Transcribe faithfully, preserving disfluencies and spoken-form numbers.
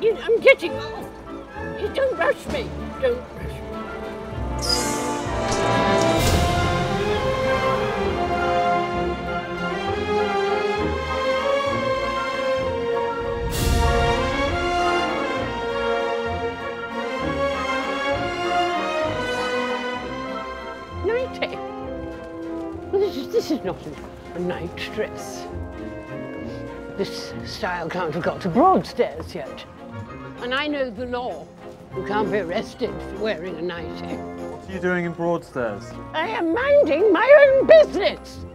You know, I'm getting off. You don't rush me. Don't rush me. Nighty. Well, this is, this is not a, a night dress. This style can't have got to Broadstairs yet. And I know the law. You can't be arrested for wearing a nightie. What are you doing in Broadstairs? I am minding my own business.